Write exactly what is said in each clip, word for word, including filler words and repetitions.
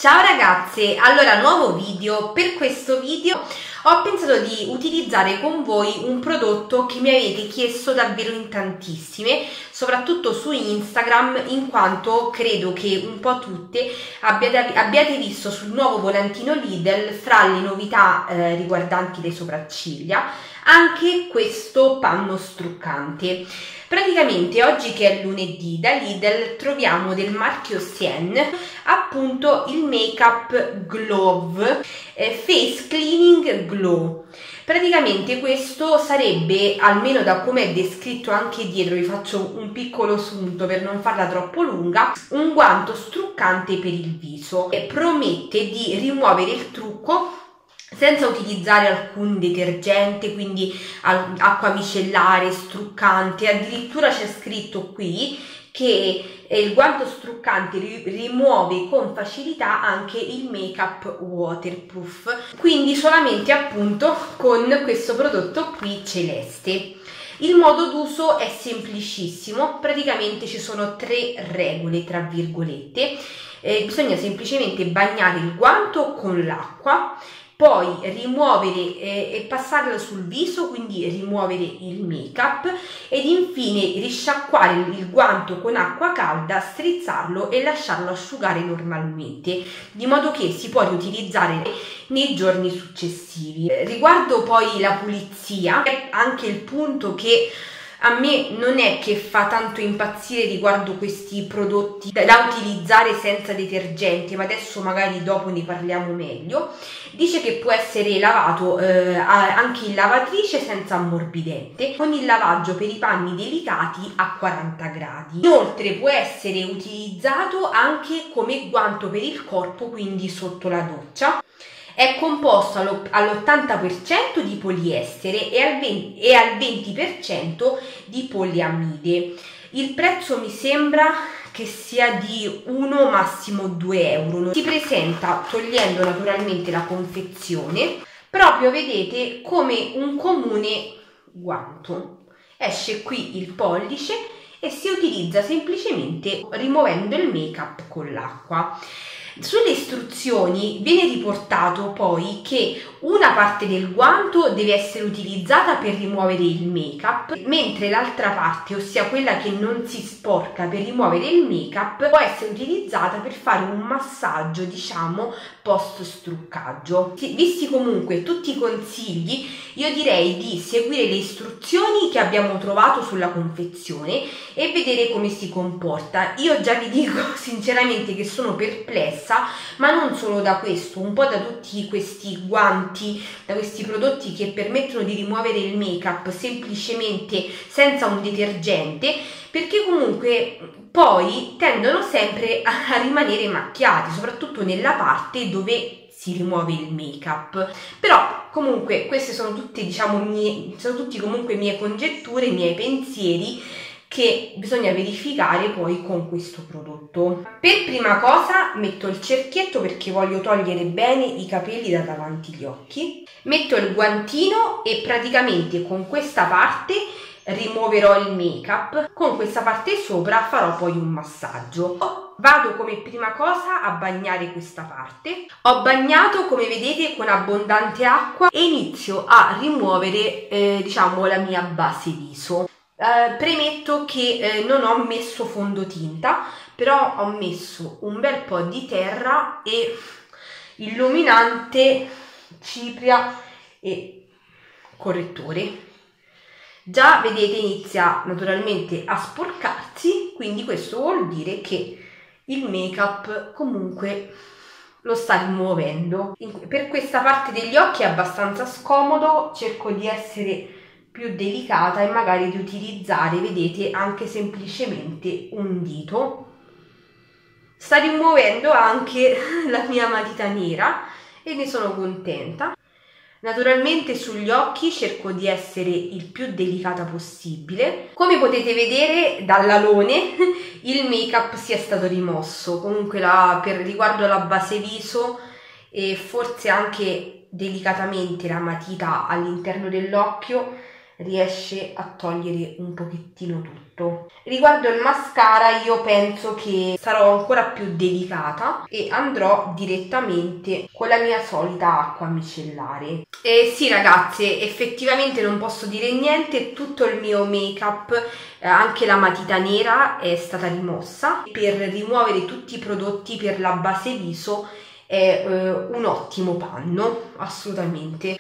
Ciao ragazze, allora nuovo video. Per questo video ho pensato di utilizzare con voi un prodotto che mi avete chiesto davvero in tantissime, soprattutto su Instagram, in quanto credo che un po' tutte abbiate, abbiate visto sul nuovo volantino Lidl, fra le novità eh, riguardanti le sopracciglia, anche questo panno struccante. Praticamente oggi, che è lunedì, da Lidl troviamo del marchio Sien appunto il Make Up Glove eh, Face Cleaning Glow. Praticamente questo sarebbe, almeno da come è descritto anche dietro, vi faccio un piccolo sunto per non farla troppo lunga, un guanto struccante per il viso e promette di rimuovere il trucco senza utilizzare alcun detergente, quindi acqua micellare, struccante. Addirittura c'è scritto qui che il guanto struccante rimuove con facilità anche il make up waterproof, quindi solamente appunto con questo prodotto qui celeste. Il modo d'uso è semplicissimo, praticamente ci sono tre regole tra virgolette. Eh, bisogna semplicemente bagnare il guanto con l'acqua, poi rimuovere eh, e passarlo sul viso, quindi rimuovere il make up, ed infine risciacquare il guanto con acqua calda, strizzarlo e lasciarlo asciugare normalmente, di modo che si può riutilizzare nei giorni successivi. Riguardo poi la pulizia, è anche il punto che a me non è che fa tanto impazzire riguardo questi prodotti da utilizzare senza detergenti, ma adesso magari dopo ne parliamo meglio. Dice che può essere lavato eh, anche in lavatrice senza ammorbidente, con il lavaggio per i panni delicati a quaranta gradi. Inoltre può essere utilizzato anche come guanto per il corpo, quindi sotto la doccia. È composto all'ottanta per cento di poliestere e al venti per cento di poliamide. Il prezzo mi sembra che sia di uno massimo due euro. Si presenta, togliendo naturalmente la confezione, proprio vedete come un comune guanto. Esce qui il pollice e si utilizza semplicemente rimuovendo il make up con l'acqua. Sulle istruzioni viene riportato poi che una parte del guanto deve essere utilizzata per rimuovere il make up, mentre l'altra parte, ossia quella che non si sporca, per rimuovere il make up, può essere utilizzata per fare un massaggio, diciamo, post struccaggio. Visti comunque tutti i consigli, io direi di seguire le istruzioni che abbiamo trovato sulla confezione e vedere come si comporta. Io già vi dico sinceramente che sono perplessa, ma non solo da questo, un po' da tutti questi guanti, da questi prodotti che permettono di rimuovere il make up semplicemente senza un detergente, perché comunque poi tendono sempre a rimanere macchiati, soprattutto nella parte dove si rimuove il make up. Però comunque queste sono tutte, diciamo, mie, sono tutti comunque mie congetture, miei pensieri, che bisogna verificare poi con questo prodotto. Per prima cosa metto il cerchietto perché voglio togliere bene i capelli da davanti agli occhi. Metto il guantino e praticamente con questa parte rimuoverò il make up, con questa parte sopra farò poi un massaggio. Vado come prima cosa a bagnare questa parte. Ho bagnato, come vedete, con abbondante acqua e inizio a rimuovere eh, diciamo la mia base viso. Uh, premetto che eh, non ho messo fondotinta, però ho messo un bel po' di terra e illuminante, cipria e correttore. Già vedete inizia naturalmente a sporcarsi, quindi questo vuol dire che il make up comunque lo sta rimuovendo. In, per questa parte degli occhi è abbastanza scomodo, cerco di essere più delicata e magari di utilizzare, vedete, anche semplicemente un dito. Sta rimuovendo anche la mia matita nera e ne sono contenta. Naturalmente sugli occhi cerco di essere il più delicata possibile. Come potete vedere dall'alone il make up si è stato rimosso, comunque la, per riguardo la base viso e forse anche delicatamente la matita all'interno dell'occhio riesce a togliere un pochettino tutto. Riguardo il mascara io penso che sarò ancora più delicata e andrò direttamente con la mia solita acqua micellare. E sì ragazze, effettivamente non posso dire niente, tutto il mio make up, eh, anche la matita nera è stata rimossa. Per rimuovere tutti i prodotti per la base viso è eh, un ottimo panno, assolutamente.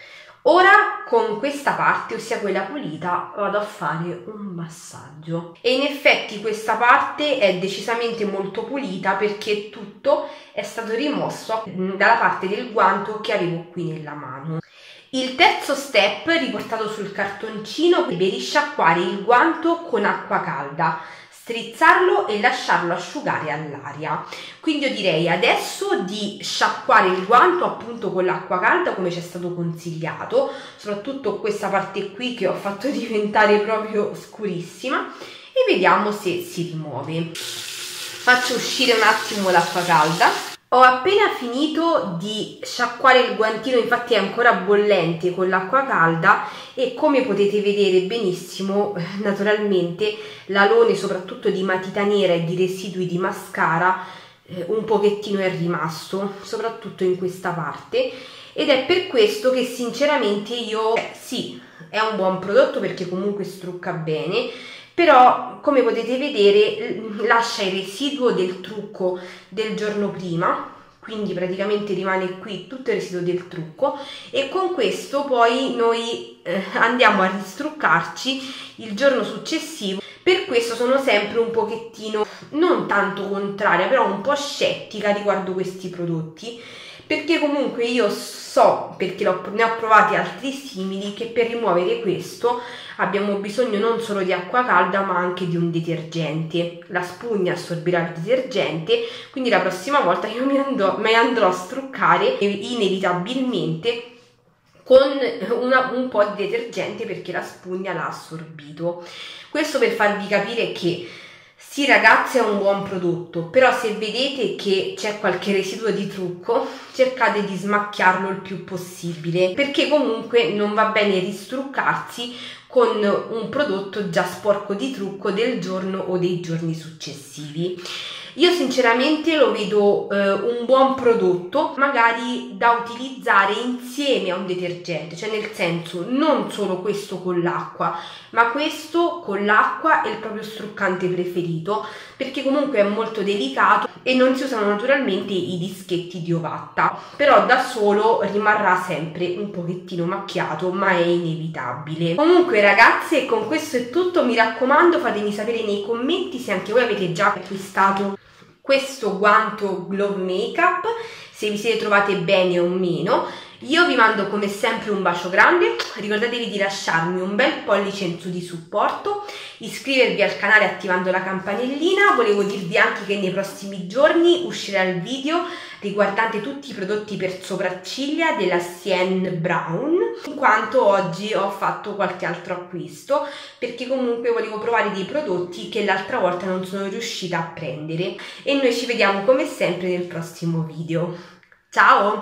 Ora con questa parte, ossia quella pulita, vado a fare un massaggio e in effetti questa parte è decisamente molto pulita perché tutto è stato rimosso dalla parte del guanto che avevo qui nella mano. Il terzo step riportato sul cartoncino deve risciacquare il guanto con acqua calda, strizzarlo e lasciarlo asciugare all'aria. Quindi io direi adesso di sciacquare il guanto appunto con l'acqua calda come ci è stato consigliato, soprattutto questa parte qui che ho fatto diventare proprio scurissima, e vediamo se si rimuove. Faccio uscire un attimo l'acqua calda. Ho appena finito di sciacquare il guantino, infatti è ancora bollente con l'acqua calda e come potete vedere benissimo, naturalmente l'alone soprattutto di matita nera e di residui di mascara eh, un pochettino è rimasto, soprattutto in questa parte, ed è per questo che sinceramente io, eh, sì, è un buon prodotto perché comunque strucca bene, però come potete vedere lascia il residuo del trucco del giorno prima, quindi praticamente rimane qui tutto il residuo del trucco, e con questo poi noi eh, andiamo a ristruccarci il giorno successivo. Per questo sono sempre un pochettino, non tanto contraria, però un po' scettica riguardo questi prodotti, perché comunque io so, perché ne ho provati altri simili, che per rimuovere questo abbiamo bisogno non solo di acqua calda ma anche di un detergente. La spugna assorbirà il detergente, quindi la prossima volta io mi andrò, mi andrò a struccare inevitabilmente con una, un po' di detergente perché la spugna l'ha assorbito. Questo per farvi capire che sì ragazzi, è un buon prodotto, però se vedete che c'è qualche residuo di trucco cercate di smacchiarlo il più possibile, perché comunque non va bene ristruccarsi con un prodotto già sporco di trucco del giorno o dei giorni successivi. Io sinceramente lo vedo eh, un buon prodotto, magari da utilizzare insieme a un detergente, cioè nel senso non solo questo con l'acqua, ma questo con l'acqua è il proprio struccante preferito, perché comunque è molto delicato e non si usano naturalmente i dischetti di ovatta, però da solo rimarrà sempre un pochettino macchiato, ma è inevitabile. Comunque ragazze, con questo è tutto, mi raccomando fatemi sapere nei commenti se anche voi avete già acquistato questo guanto Glove Makeup, se vi siete trovate bene o meno. Io vi mando come sempre un bacio grande, ricordatevi di lasciarmi un bel pollice in su di supporto, iscrivervi al canale attivando la campanellina. Volevo dirvi anche che nei prossimi giorni uscirà il video riguardante tutti i prodotti per sopracciglia della Sienne Brown, in quanto oggi ho fatto qualche altro acquisto, perché comunque volevo provare dei prodotti che l'altra volta non sono riuscita a prendere. E noi ci vediamo come sempre nel prossimo video. Ciao!